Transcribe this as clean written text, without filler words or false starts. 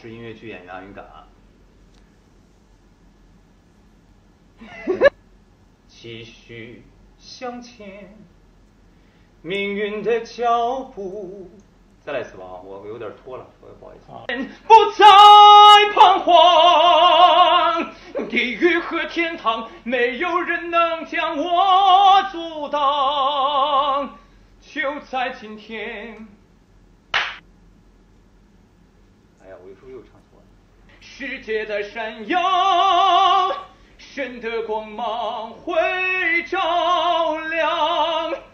是音乐剧演员阿云嘎。继续向前，命运的脚步。再来一次吧，我有点拖了，不好意思。不再彷徨，地狱和天堂，没有人能将我阻挡。就在今天。哎呀，我有时候又唱错了。世界的闪耀，神的光芒会照亮。